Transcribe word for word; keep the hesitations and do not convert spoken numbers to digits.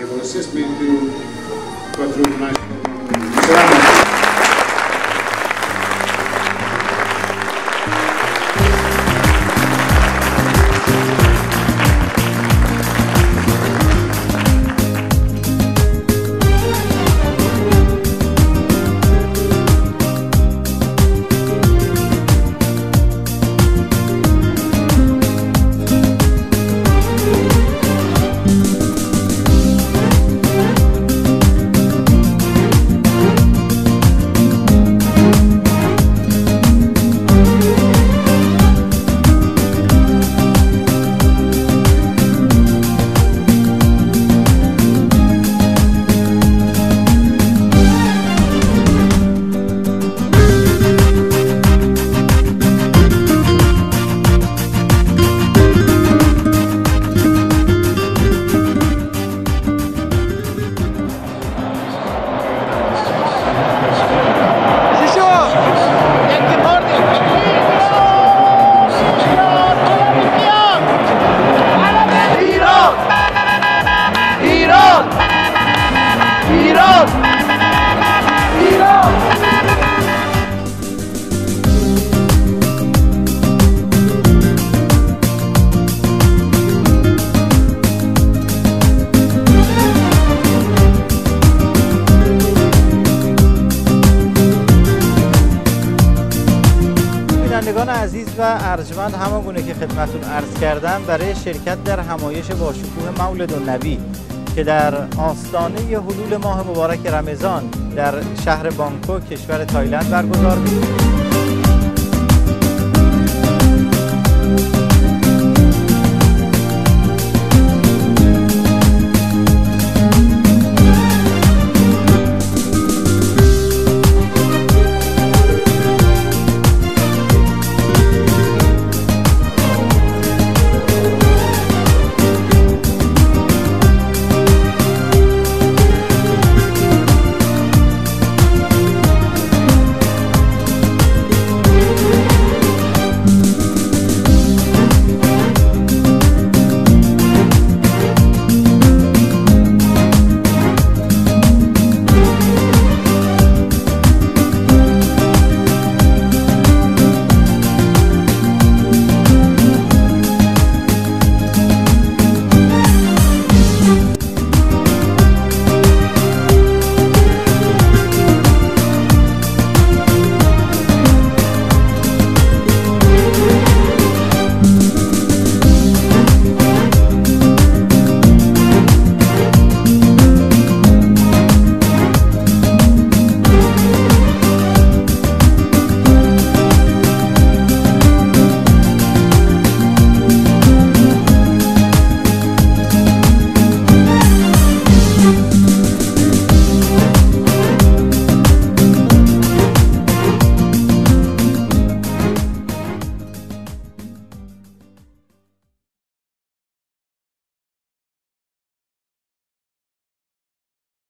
will assist me to go through tonight's program. عزیز و ارجمند، همان گونه که خدمتتون عرض کردم برای شرکت در همایش با شکوه مولد النبی که در آستانه حلول ماه مبارک رمضان در شهر بانکوک کشور تایلند برگزار می‌شود.